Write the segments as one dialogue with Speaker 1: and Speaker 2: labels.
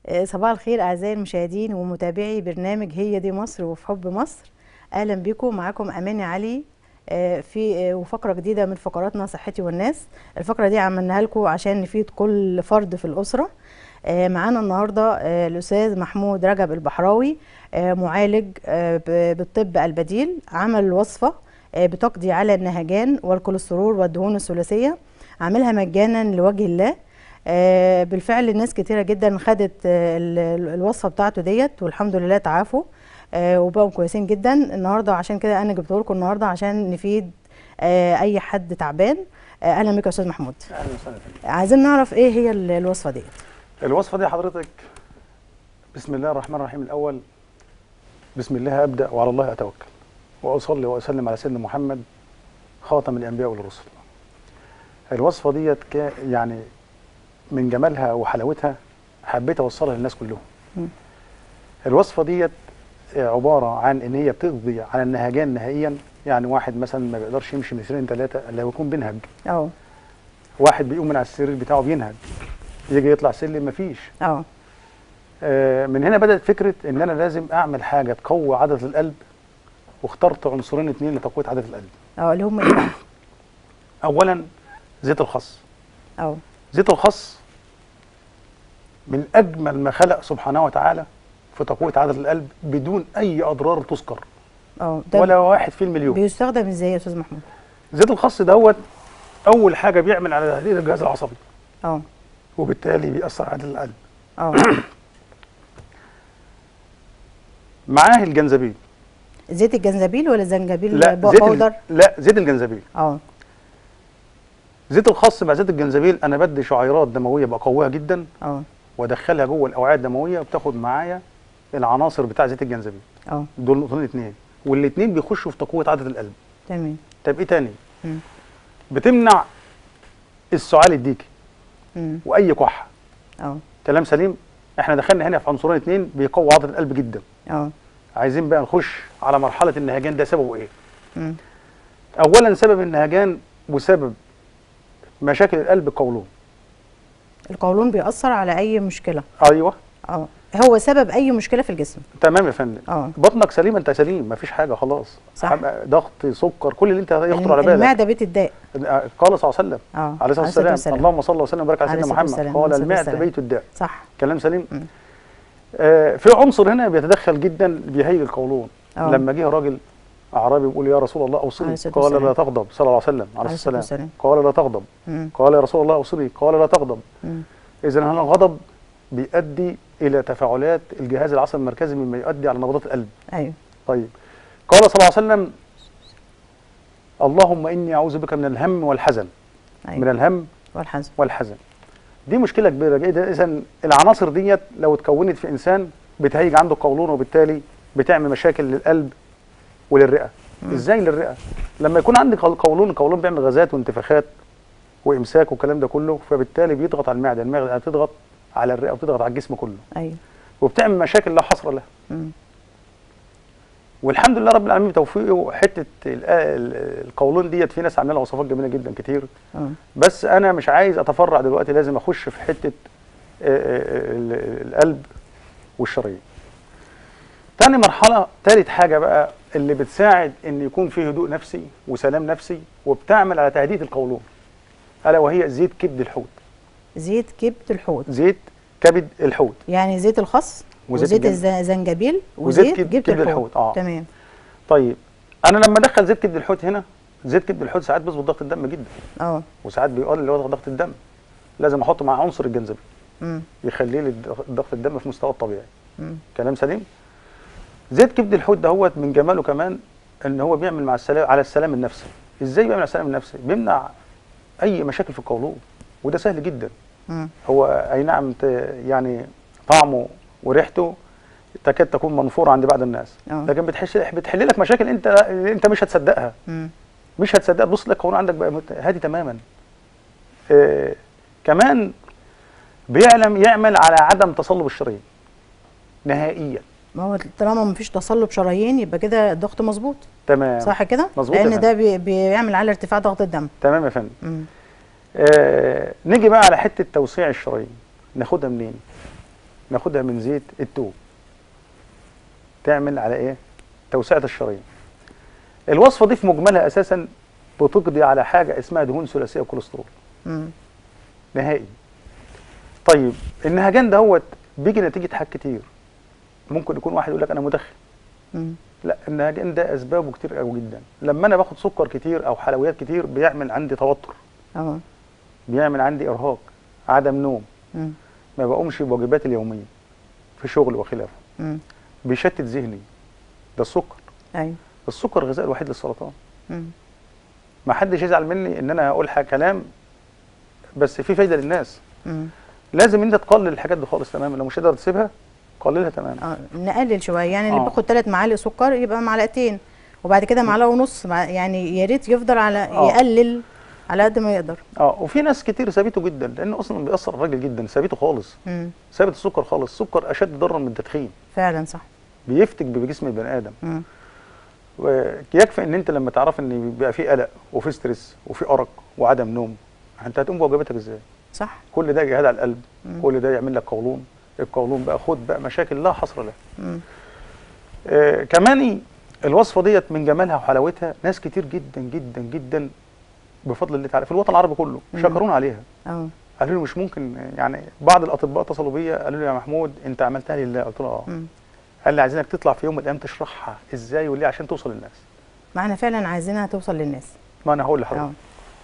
Speaker 1: صباح الخير أعزائي المشاهدين ومتابعي برنامج هي دي مصر وفي حب مصر. أهلا بكم، معاكم أماني علي في وفقرة جديدة من فقراتنا صحتي والناس. الفقرة دي عملناها لكم عشان نفيد كل فرد في الأسرة. معانا النهاردة الأستاذ محمود رجب البحراوي، معالج بالطب البديل. عمل وصفة بتقضي على النهجان والكوليسترول والدهون الثلاثية، عاملها مجانا لوجه الله. بالفعل ناس كتيرة جدا خدت الوصفة بتاعته ديت والحمد لله تعافوا وبقوا كويسين جدا. النهارده عشان كده انا جبته لكم النهارده عشان نفيد اي حد تعبان. اهلا بك يا استاذ محمود.
Speaker 2: اهلا وسهلا.
Speaker 1: عايزين نعرف ايه هي الوصفة ديت.
Speaker 2: الوصفه دي حضرتك، بسم الله الرحمن الرحيم. الاول بسم الله ابدا وعلى الله اتوكل، واصلي واسلم على سيدنا محمد خاتم الانبياء والرسل. الوصفه ديت يعني من جمالها وحلاوتها حبيت اوصلها للناس كلهم. الوصفه ديت عباره عن ان هي بتقضي على النهجان نهائيا. يعني واحد مثلا ما بيقدرش يمشي مترين ثلاثه الا يكون بينهج. واحد بيقوم من على السرير بتاعه بينهج، يجي يطلع سلم مفيش. من هنا بدأت فكرة ان انا لازم اعمل حاجة تقوي عضلة القلب، واخترت عنصرين اتنين لتقوية عضلة القلب.
Speaker 1: اللي هم ايه بقى؟
Speaker 2: اولا زيت الخس. زيت الخس من اجمل ما خلق سبحانه وتعالى في تقوية عضلة القلب بدون اي اضرار تذكر. ولا واحد في المليون.
Speaker 1: بيستخدم ازاي يا استاذ محمود؟
Speaker 2: زيت الخس دوت اول حاجة بيعمل على تهديد الجهاز العصبي. وبالتالي بيأثر على عضلة القلب. معاه الجنزبيل.
Speaker 1: زيت الجنزبيل ولا زنجبيل؟
Speaker 2: لا
Speaker 1: باودر؟
Speaker 2: لا زيت الجنزبيل. زيت الخس مع زيت الجنزبيل انا بدي شعيرات دمويه بقويها جدا. وادخلها جوه الاوعيه الدمويه وبتاخد معايا العناصر بتاع زيت الجنزبيل. دول نقطتين اتنين، والاثنين بيخشوا في تقويه عضله القلب.
Speaker 1: تمام.
Speaker 2: طب ايه تاني؟ بتمنع السعال الديكي واي كحه. كلام سليم. احنا دخلنا هنا في عنصرين اتنين بيقوي عضله القلب جدا. عايزين بقى نخش على مرحله النهجان. ده سببه ايه؟ اولا سبب النهجان وسبب مشاكل القلب القولون.
Speaker 1: القولون بيأثر على اي مشكله؟
Speaker 2: ايوه.
Speaker 1: هو سبب اي مشكله في الجسم.
Speaker 2: تمام يا فندم. بطنك سليم، انت سليم، مفيش حاجه خلاص.
Speaker 1: صح.
Speaker 2: ضغط، سكر، كل اللي انت يخطر على بالك.
Speaker 1: المعده بيت الداء.
Speaker 2: قال صلى الله عليه وسلم عليه الصلاه والسلام اللهم صل وسلم وبارك على سيدنا محمد. قال المعده بيت الداء.
Speaker 1: صح.
Speaker 2: كلام سليم. في عنصر هنا بيتدخل جدا بيهيج القولون. لما جه راجل اعرابي بيقول يا رسول الله اوصني، قال لا تغضب. صلى الله عليه وسلم عليه الصلاه والسلام قال لا تغضب. قال يا رسول الله اوصني، قال لا تغضب. اذا هنا الغضب بيؤدي الى تفاعلات الجهاز العصبي المركزي مما يؤدي على نبضات القلب.
Speaker 1: ايوه.
Speaker 2: طيب قال صلى الله عليه وسلم اللهم اني اعوذ بك من الهم والحزن. أيوة. من الهم والحزن. دي مشكله كبيره جدا. اذا العناصر ديت لو اتكونت في انسان بتهيج عنده القولون، وبالتالي بتعمل مشاكل للقلب وللرئه. ازاي للرئه؟ لما يكون عندك القولون بيعمل غازات وانتفاخات وامساك والكلام ده كله، فبالتالي بيضغط على المعده. المعده بتضغط على الرئه وبتضغط على الجسم كله.
Speaker 1: ايوه.
Speaker 2: وبتعمل مشاكل لا حصر لها. والحمد لله رب العالمين بتوفيقه حته القولون ديت في ناس عامله لها وصفات جميله جدا كتير. بس انا مش عايز اتفرع دلوقتي، لازم اخش في حته القلب والشرايين. تاني مرحله، تالت حاجه بقى اللي بتساعد ان يكون في هدوء نفسي وسلام نفسي وبتعمل على تهدئه القولون، الا وهي زيت كبد الحوت.
Speaker 1: زيت كبد الحوت.
Speaker 2: زيت كبد الحوت يعني
Speaker 1: زيت الخس وزيت الزنجبيل وزيت كبد الحوت. تمام.
Speaker 2: طيب انا لما ادخل زيت كبد الحوت هنا، زيت كبد الحوت ساعات بيظبط ضغط الدم جدا. وساعات بيقلل ضغط الدم. لازم احط مع عنصر الجنزبيل يخلي لي ضغط الدم في مستوى الطبيعي. كلام سليم. زيت كبد الحوت دهوت من جماله كمان ان هو بيعمل مع على السلام النفسي. ازاي بيعمل على السلام النفسي؟ بيمنع اي مشاكل في القولون، وده سهل جدا. هو اي نعم يعني طعمه وريحته تكاد تكون منفوره عند بعض الناس. لكن بتحل لك مشاكل انت مش هتصدقها. مش هتصدقها. تبص لك القولون عندك بقى هادي تماما. كمان يعمل على عدم تصلب الشرايين نهائيا.
Speaker 1: ما هو طالما مفيش تصلب شرايين يبقى كده الضغط مظبوط.
Speaker 2: تمام.
Speaker 1: صح كده؟
Speaker 2: مظبوط.
Speaker 1: لان ده بيعمل على ارتفاع ضغط الدم.
Speaker 2: تمام يا فندم. نيجي بقى على حته توسيع الشرايين. ناخدها منين؟ ناخدها من زيت التوم، تعمل على ايه؟ توسعه الشرايين. الوصفه دي في مجملها اساسا بتقضي على حاجه اسمها دهون ثلاثيه وكوليسترول نهائي. طيب النهجان دهوت بيجي نتيجه حاجات كتير. ممكن يكون واحد يقول لك انا مدخن. لا، النهجان ده اسبابه كتير قوي جدا. لما انا باخد سكر كتير او حلويات كتير بيعمل عندي توتر، بيعمل عندي ارهاق، عدم نوم، ما بقومش بواجباتي اليوميه في شغل وخلافه، بيشتت ذهني. ده السكر.
Speaker 1: ايوه،
Speaker 2: السكر غذاء الوحيد للسرطان. ما حدش يزعل مني ان انا هقول كلام بس في فايده للناس. لازم انت تقلل الحاجات دي خالص تماما، لو مش قادر تسيبها قللها تماما.
Speaker 1: نقلل شويه يعني. اللي بياخد 3 معالق سكر يبقى معلقتين، وبعد كده معلقه ونص، يعني يا ريت يفضل على يقلل على قد ما يقدر.
Speaker 2: وفي ناس كتير سابته جدا لانه اصلا بيأثر على الراجل جدا، سابته خالص. سابت السكر خالص. السكر اشد ضررا من التدخين.
Speaker 1: فعلا صح.
Speaker 2: بيفتك بجسم البني ادم. ويكفي ان انت لما تعرف ان بيبقى في قلق وفي ستريس وفي ارق وعدم نوم، انت هتقوم بواجباتك ازاي؟
Speaker 1: صح.
Speaker 2: كل ده جهاد على القلب. كل ده يعمل لك قولون. القولون بقى خد بقى مشاكل لا حصر لها. كمان الوصفه ديت من جمالها وحلاوتها ناس كتير جدا جدا جدا بفضل الله تعالى في الوطن العربي كله شكرون عليها. قالوا لي مش ممكن، يعني بعض الاطباء اتصلوا بيا قالوا لي يا محمود انت عملتها لله. قلت له قال لي عايزينك تطلع في يوم من الايام تشرحها ازاي وليه عشان توصل للناس.
Speaker 1: ما احنا فعلا عايزينها توصل للناس.
Speaker 2: ما انا هقول لحضرتك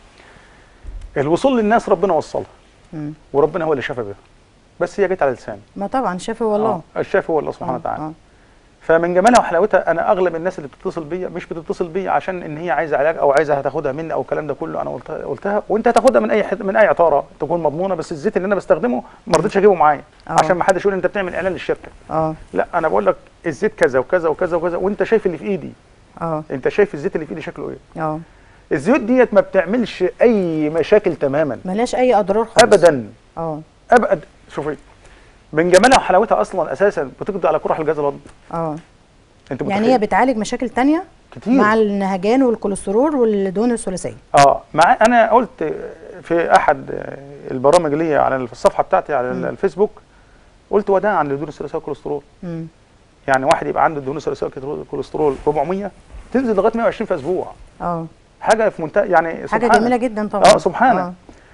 Speaker 2: الوصول للناس ربنا وصلها وربنا هو اللي شفى بها، بس هي جت على لساني.
Speaker 1: ما طبعا الشافي هو الله.
Speaker 2: الشافي هو الله سبحانه وتعالى. فمن جمالها وحلاوتها انا اغلب الناس اللي بتتصل بيا مش بتتصل بيا عشان ان هي عايزه علاج او عايزه هتاخدها مني او الكلام ده كله. انا قلتها وانت هتاخدها من اي عطاره تكون مضمونه، بس الزيت اللي انا بستخدمه ما رضيتش اجيبه معايا عشان ما حدش يقول انت بتعمل اعلان للشركه. لا، انا بقول لك الزيت كذا وكذا وكذا وكذا وانت شايف اللي في ايدي. انت شايف الزيت اللي في ايدي شكله ايه. الزيوت ديت ما بتعملش اي مشاكل تماما،
Speaker 1: ملهاش اي اضرار خالص
Speaker 2: ابدا. ابدا. شوفي من جمالها وحلاوتها اصلا اساسا بتقضي على قرح الجهاز الهضمي.
Speaker 1: يعني هي بتعالج مشاكل تانية
Speaker 2: كتير
Speaker 1: مع النهجان والكوليسترول والدهون الثلاثيه.
Speaker 2: انا قلت في احد البرامج اللي على الصفحه بتاعتي على الفيسبوك، قلت وداعا للدهون الثلاثيه والكوليسترول. يعني واحد يبقى عنده الدهون الثلاثيه والكوليسترول 400 تنزل لغايه 120 في اسبوع. حاجه في منتهى يعني
Speaker 1: حاجه جميله جدا طبعا.
Speaker 2: سبحانه.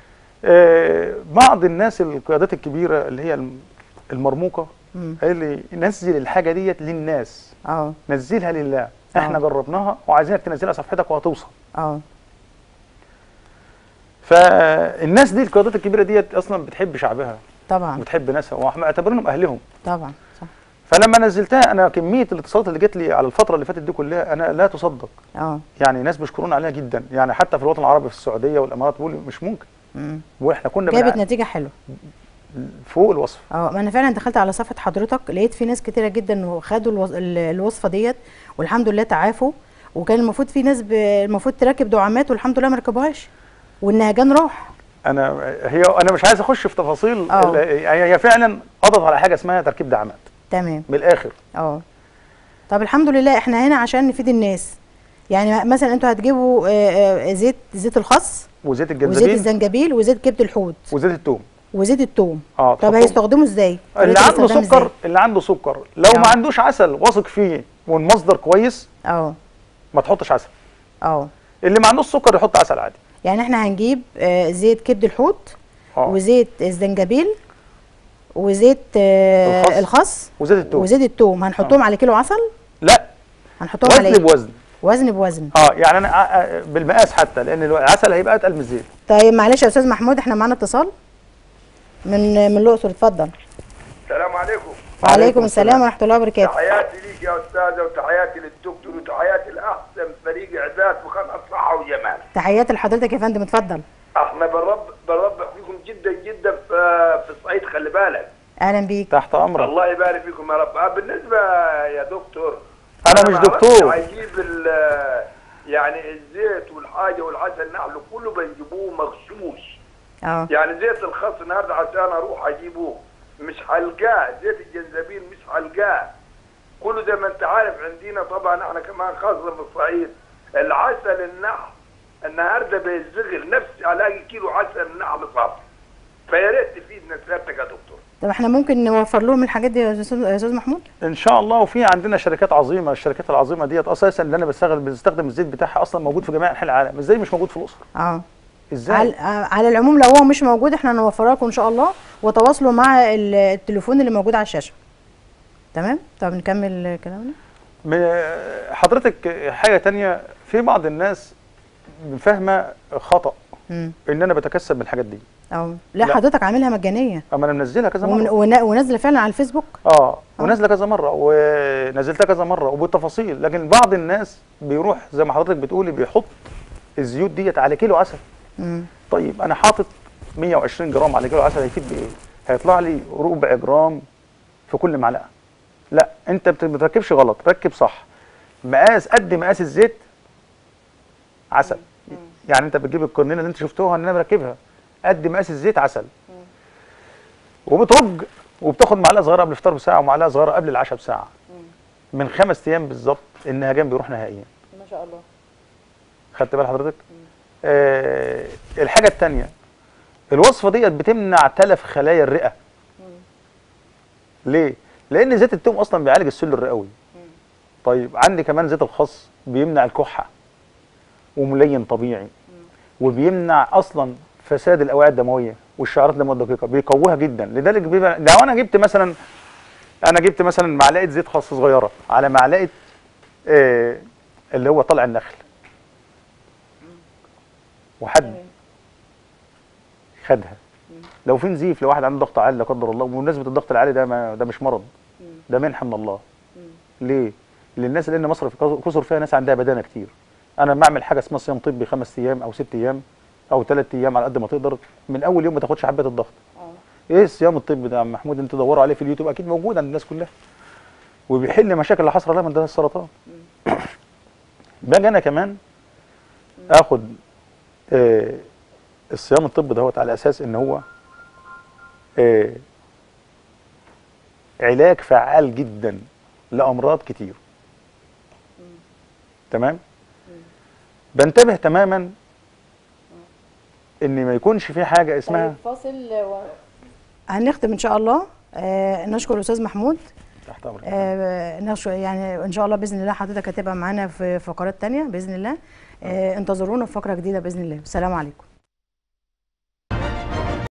Speaker 2: بعض الناس القيادات الكبيره اللي هي المرموقه قال لي نزل الحاجه ديت للناس. نزلها لله. احنا جربناها وعايزينك تنزلها صفحتك وهتوصل. فالناس دي القيادات الكبيره ديت اصلا بتحب شعبها
Speaker 1: طبعا،
Speaker 2: وبتحب ناسها ومعتبرينهم اهلهم
Speaker 1: طبعا. صح.
Speaker 2: فلما نزلتها انا كميه الاتصالات اللي جت لي على الفتره اللي فاتت دي كلها انا لا تصدق. يعني ناس بيشكرون عليها جدا، يعني حتى في الوطن العربي في السعوديه والامارات بيقولوا مش ممكن. واحنا كنا
Speaker 1: جابت نتيجه حلوه
Speaker 2: فوق الوصف.
Speaker 1: ما انا فعلا دخلت على صفحه حضرتك لقيت في ناس كتيره جدا خدوا الوصفه ديت والحمد لله تعافوا، وكان المفروض في ناس المفروض تركب دعامات والحمد لله ما ركبوهاش والنهجان راح.
Speaker 2: انا مش عايز اخش في تفاصيل. هي فعلا قضت على حاجه اسمها تركيب دعامات.
Speaker 1: تمام.
Speaker 2: من الاخر.
Speaker 1: طب الحمد لله احنا هنا عشان نفيد الناس. يعني مثلا انتوا هتجيبوا زيت الخس
Speaker 2: وزيت الجنزبيل
Speaker 1: وزيت الزنجبيل وزيت كبد الحوت
Speaker 2: وزيت الثوم
Speaker 1: وزيت الثوم. طب هيستخدموا ازاي؟
Speaker 2: اللي عنده سكر لو ما عندوش عسل واثق فيه والمصدر كويس ما تحطش عسل. اللي ما عندوش سكر يحط عسل عادي.
Speaker 1: يعني احنا هنجيب زيت كبد الحوت وزيت الزنجبيل وزيت الخس وزيت الثوم هنحطهم على كيلو عسل؟
Speaker 2: لا،
Speaker 1: هنحطهم على
Speaker 2: وزن بوزن.
Speaker 1: وزن بوزن.
Speaker 2: يعني انا بالمقاس حتى لان العسل هيبقى اتقل من الزيت.
Speaker 1: طيب معلش يا استاذ محمود احنا معانا اتصال من الاقصر، اتفضل.
Speaker 3: السلام عليكم.
Speaker 1: وعليكم السلام ورحمه الله وبركاته.
Speaker 3: تحياتي ليك يا استاذه وتحياتي للدكتور وتحياتي لاحسن فريق اعداد في قناه صحه وجمال.
Speaker 1: تحياتي لحضرتك يا فندم، اتفضل.
Speaker 3: احنا بنربح فيكم جدا جدا في الصعيد، خلي بالك.
Speaker 1: اهلا بيك.
Speaker 2: تحت امرك.
Speaker 3: الله يبارك فيكم يا رب. بالنسبه يا دكتور
Speaker 2: انا مش دكتور.
Speaker 3: هجيب يعني الزيت والحاجه والعسل النحل كله بنجيبوه مغشوش. يعني زيت الخس النهارده عشان اروح اجيبوه مش حلقاه، زيت الجنزبيل مش حلقاه، كله زي ما انت عارف. عندنا طبعا احنا كمان خاصه في الصعيد العسل النحل النهارده بيزغل نفسي الاقي كيلو عسل النحل صافي. فيا ريت تفيدنا سيادتك يا دكتور.
Speaker 1: طب احنا ممكن نوفر لهم الحاجات دي يا استاذ محمود؟
Speaker 2: ان شاء الله. وفي عندنا شركات عظيمه، الشركات العظيمه ديت اساسا اللي انا بستخدم الزيت بتاعها اصلا موجود في جميع انحاء العالم. ازاي مش موجود في الاقصر؟ ازاي؟
Speaker 1: على العموم لو هو مش موجود احنا هنوفره لكم ان شاء الله، وتواصلوا مع التليفون اللي موجود على الشاشه. تمام؟ طب نكمل كلامنا.
Speaker 2: حضرتك حاجه تانية، في بعض الناس فاهمه خطا ان انا بتكسب من الحاجات دي.
Speaker 1: لا حضرتك عاملها مجانيه.
Speaker 2: اما انا منزلها كذا مره
Speaker 1: ونازله فعلا على الفيسبوك.
Speaker 2: ونازله كذا مره ونزلتها كذا مره وبالتفاصيل. لكن بعض الناس بيروح زي ما حضرتك بتقولي بيحط الزيوت ديت على كيلو عسل. طيب انا حاطط 120 جرام على كيلو عسل، هيفيد بايه؟ هيطلع لي ربع جرام في كل معلقه. لا، انت ما بتركبش غلط، ركب صح. مقاس قد مقاس الزيت عسل. يعني انت بتجيب القرنينه اللي انت شفتوها ان انا بركبها قد مقاس الزيت عسل. وبترج وبتاخد معلقه صغيره قبل الفطار بساعه ومعلقه صغيره قبل العشاء بساعه. من 5 ايام بالظبط النهجان بيروح نهائيا.
Speaker 1: ما شاء الله.
Speaker 2: خدت بال حضرتك؟ الحاجه الثانيه، الوصفه ديت بتمنع تلف خلايا الرئه. ليه؟ لان زيت التوم اصلا بيعالج السل الرئوي. طيب عندي كمان زيت الخس بيمنع الكحه وملين طبيعي، وبيمنع اصلا فساد الاوعيه الدمويه والشعيرات الدمويه الدقيقه، بيقويها جدا. لذلك لو انا جبت مثلا معلقه زيت خس صغيره على معلقه اللي هو طلع النخل، وحد خدها، لو في نزيف، لو واحد عنده ضغط عالي لا قدر الله، وبمناسبه الضغط العالي ده مش مرض، ده منحه من الله. ليه؟ للناس اللي مصر كسر فيها ناس عندها بدانه كتير. انا لما اعمل حاجه اسمها صيام طبي 5 ايام او 6 ايام او 3 ايام على قد ما تقدر، من اول يوم ما تاخدش حبه الضغط. ايه الصيام الطبي ده يا عم محمود؟ انت دوروا عليه في اليوتيوب، اكيد موجود عند الناس كلها، وبيحل مشاكل اللي حصل لها من ده السرطان. باجي انا كمان اخد الصيام الطبي دهوت على اساس ان هو علاج فعال جدا لامراض كتير. تمام؟ بنتبه تماما ان ما يكونش في حاجه اسمها
Speaker 1: فاصل هنختم ان شاء الله. نشكر الاستاذ محمود.
Speaker 2: تحت امرك.
Speaker 1: يعني ان شاء الله باذن الله حضرتك هتبقى معانا في فقرات تانية باذن الله. انتظرونا في فقره جديده باذن الله. السلام عليكم.